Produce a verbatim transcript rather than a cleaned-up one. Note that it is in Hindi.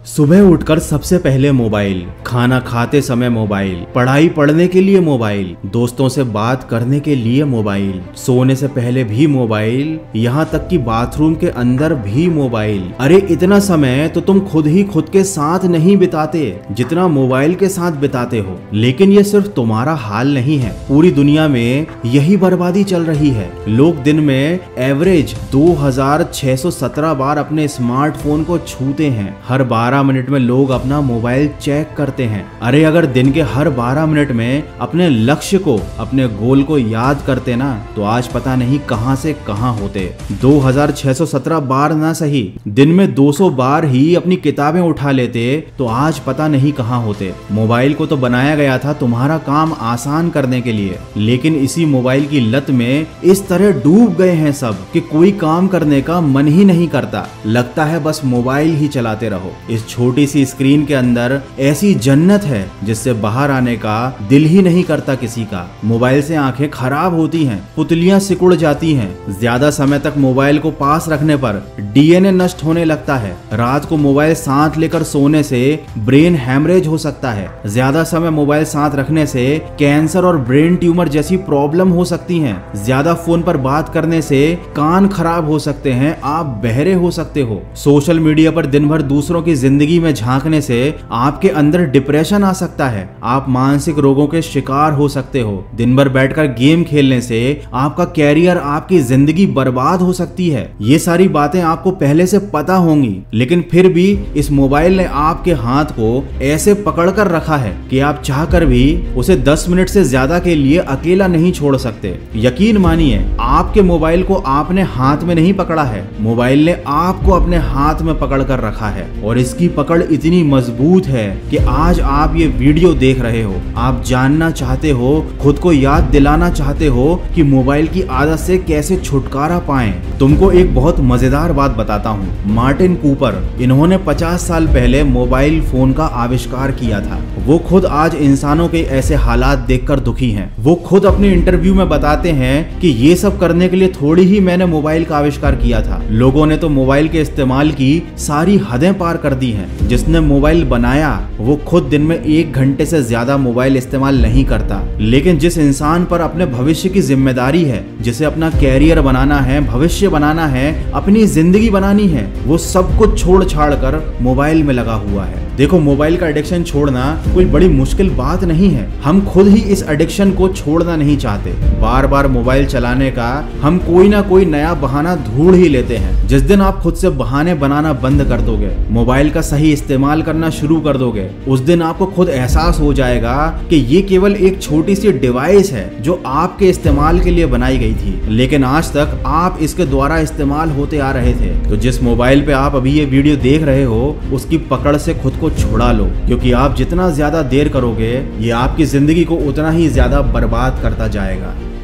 सुबह उठकर सबसे पहले मोबाइल, खाना खाते समय मोबाइल, पढ़ाई पढ़ने के लिए मोबाइल, दोस्तों से बात करने के लिए मोबाइल, सोने से पहले भी मोबाइल, यहाँ तक कि बाथरूम के अंदर भी मोबाइल। अरे इतना समय तो तुम खुद ही खुद के साथ नहीं बिताते जितना मोबाइल के साथ बिताते हो। लेकिन ये सिर्फ तुम्हारा हाल नहीं है, पूरी दुनिया में यही बर्बादी चल रही है। लोग दिन में एवरेज दो हज़ार छह सौ सत्रह बार अपने स्मार्टफोन को छूते हैं। हर बारह मिनट में लोग अपना मोबाइल चेक करते हैं। अरे अगर दिन के हर बारह मिनट में अपने लक्ष्य को, अपने गोल को याद करते ना, तो आज पता नहीं कहां से कहां होते। दो हज़ार छह सौ सत्रह बार ना सही, दिन में दो सौ बार ही अपनी किताबें उठा लेते तो आज पता नहीं कहां होते। मोबाइल को तो बनाया गया था तुम्हारा काम आसान करने के लिए, लेकिन इसी मोबाइल की लत में इस तरह डूब गए हैं सब कि कोई काम करने का मन ही नहीं करता। लगता है बस मोबाइल ही चलाते रहो। इस छोटी सी स्क्रीन के अंदर ऐसी जन्नत है जिससे बाहर आने का दिल ही नहीं करता किसी का। मोबाइल से आंखें खराब होती हैं, पुतलियां सिकुड़ जाती हैं। ज्यादा समय तक मोबाइल को पास रखने पर डीएनए नष्ट होने लगता है। रात को मोबाइल साथ लेकर सोने से ब्रेन हैमरेज हो सकता है। ज्यादा समय मोबाइल साथ रखने से कैंसर और ब्रेन ट्यूमर जैसी प्रॉब्लम हो सकती हैं। ज्यादा फोन पर बात करने से कान खराब हो सकते हैं, आप बहरे हो सकते हो। सोशल मीडिया पर दिन भर दूसरों की जिंदगी में झांकने से आपके अंदर डिप्रेशन आ सकता है। आप मानसिक रोगों के शिकार हो सकते हो। दिन भर बैठकर गेम खेलने से आपका कैरियर, आपकी जिंदगी बर्बाद हो सकती है। ये सारी बातें आपको पहले से पता होंगी, लेकिन फिर भी इस मोबाइल ने आपके हाथ को ऐसे पकड़ कर रखा है कि आप चाहकर भी उसे दस मिनट से ज्यादा के लिए अकेला नहीं छोड़ सकते। यकीन मानिए, आपके मोबाइल को आपने हाथ में नहीं पकड़ा है, मोबाइल ने आपको अपने हाथ में पकड़ कर रखा है। और इसकी पकड़ इतनी मजबूत है कि आज आप ये वीडियो देख रहे हो, आप जानना चाहते हो, खुद को याद दिलाना चाहते हो कि मोबाइल की आदत से कैसे छुटकारा पाएं। तुमको एक बहुत मजेदार बात बताता हूँ। मार्टिन कूपर, इन्होंने पचास साल पहले मोबाइल फोन का आविष्कार किया था। वो खुद आज इंसानों के ऐसे हालात देखकर दुखी हैं। वो खुद अपने इंटरव्यू में बताते हैं कि ये सब करने के लिए थोड़ी ही मैंने मोबाइल का आविष्कार किया था। लोगों ने तो मोबाइल के इस्तेमाल की सारी हदें पार कर दी हैं। जिसने मोबाइल बनाया वो खुद दिन में एक घंटे से ज्यादा मोबाइल इस्तेमाल नहीं करता, लेकिन जिस इंसान पर अपने भविष्य की जिम्मेदारी है, जिसे अपना कैरियर बनाना है, भविष्य बनाना है, अपनी जिंदगी बनानी है, वो सब कुछ छोड़ छाड़ कर मोबाइल में लगा हुआ है। देखो, मोबाइल का एडिक्शन छोड़ना कोई बड़ी मुश्किल बात नहीं है। हम खुद ही इस एडिक्शन को छोड़ना नहीं चाहते। बार बार मोबाइल चलाने का हम कोई ना कोई नया बहाना ढूंढ ही लेते हैं। जिस दिन आप खुद से बहाने बनाना बंद कर दोगे, मोबाइल का सही इस्तेमाल करना शुरू कर दोगे, उस दिन आपको खुद एहसास हो जाएगा कि ये केवल एक छोटी सी डिवाइस है जो आपके इस्तेमाल के लिए बनाई गई थी, लेकिन आज तक आप इसके द्वारा इस्तेमाल होते आ रहे थे। तो जिस मोबाइल पे आप अभी ये वीडियो देख रहे हो, उसकी पकड़ से खुद को छुड़ा लो, क्योंकि आप जितना ज्यादा देर करोगे, ये आपकी जिंदगी को उतना ही ज्यादा बर्बाद करता जाएगा।